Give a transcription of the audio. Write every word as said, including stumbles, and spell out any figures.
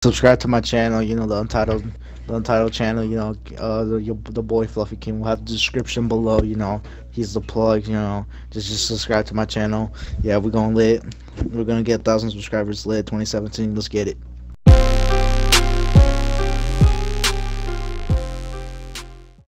Subscribe to my channel. You know the Untitled, the Untitled channel. You know, uh, the your, the boy Fluffy King will have the description below. You know, he's the plug. You know, just just subscribe to my channel. Yeah, we're gonna lit. We're gonna get a thousand subscribers lit twenty seventeen. Let's get it.